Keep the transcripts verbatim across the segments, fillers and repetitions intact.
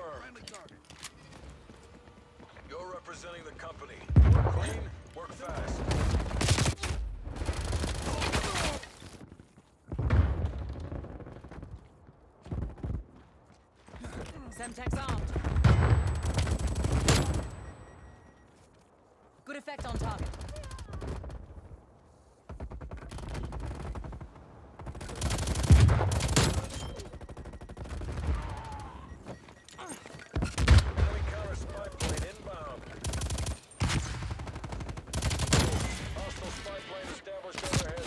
confirmed. You're representing the company. Work clean, work fast. Semtex armed. Good effect on target. Enemy counter spy plane inbound. Hostile spy plane established overhead.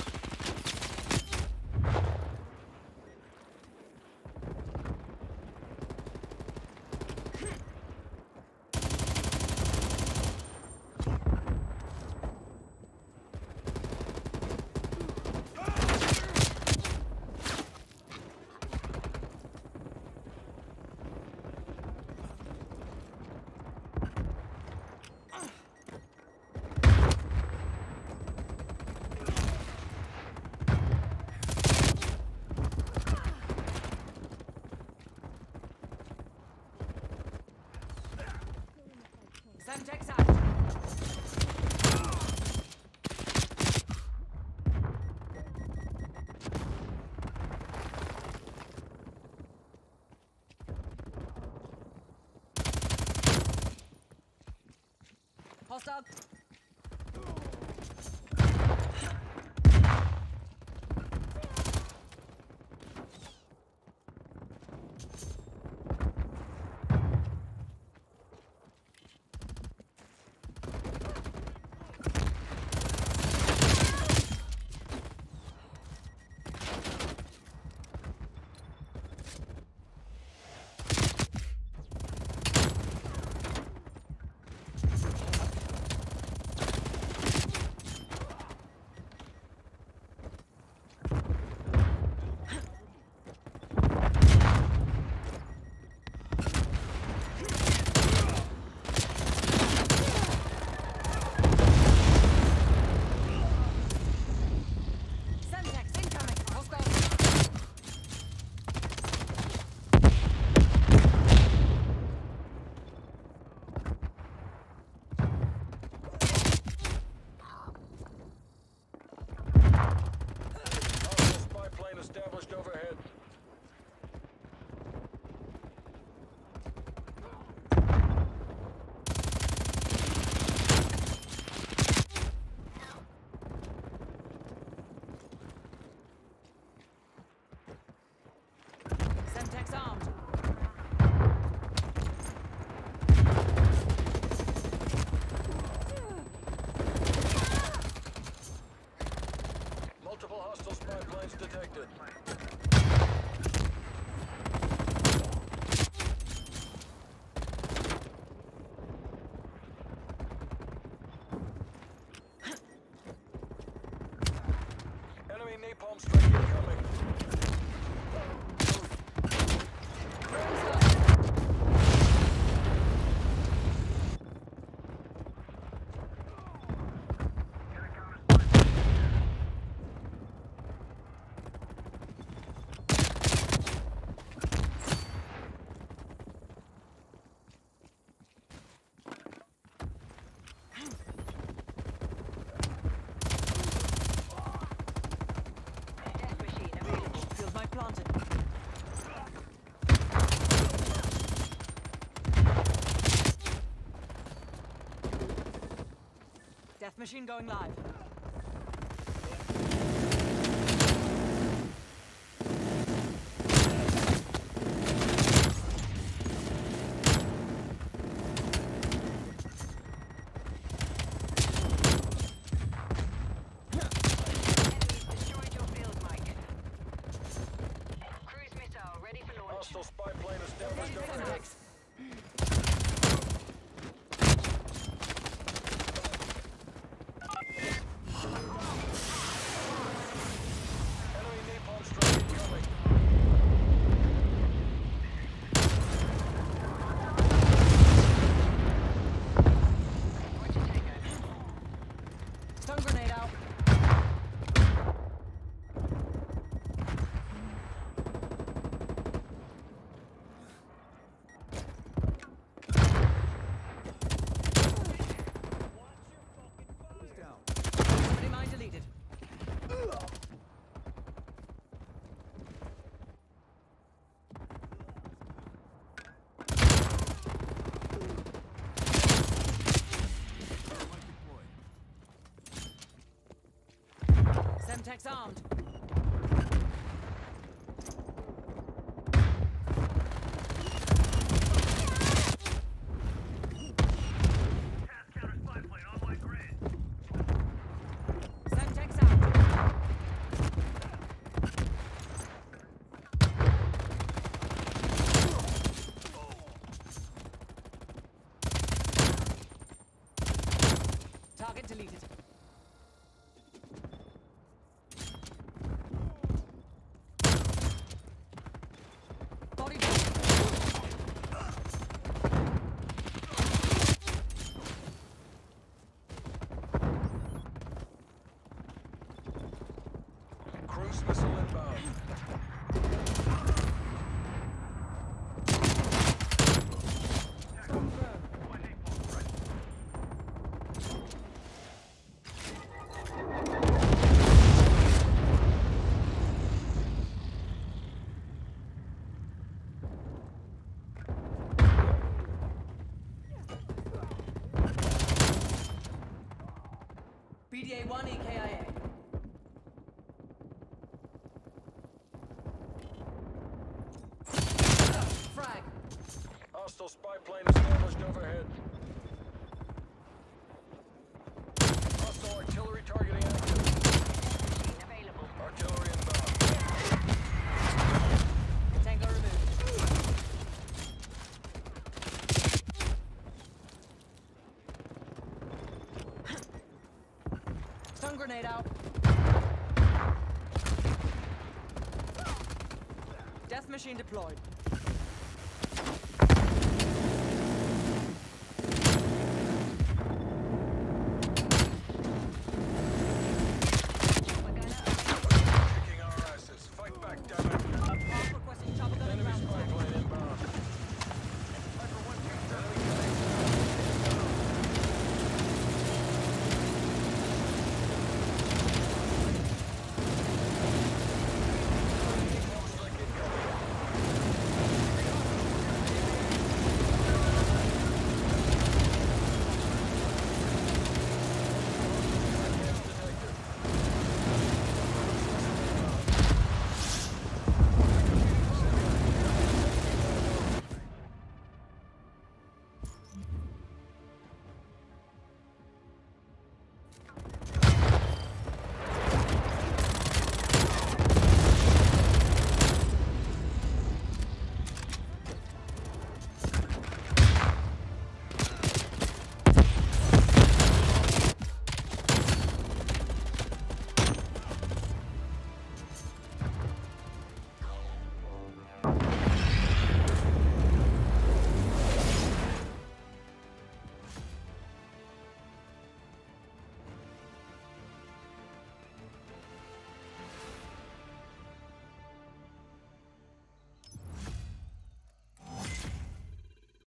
Semtex out. Hostile. Established overhead. Semtex armed. Multiple hostile spy planes detected. Enemy napalm strike incoming. Field mic planted. Death machine going live. Hostile spy plane established overhead. Semtex. Semtex armed. Semtex out. Target deleted. Body down. Cruise missile inbound. B D A one E K I A. Frag. Hostile spy plane established overhead. Hostile artillery targeting active. Available. Artillery inbound. Tango removed. Stun grenade out. Death machine deployed.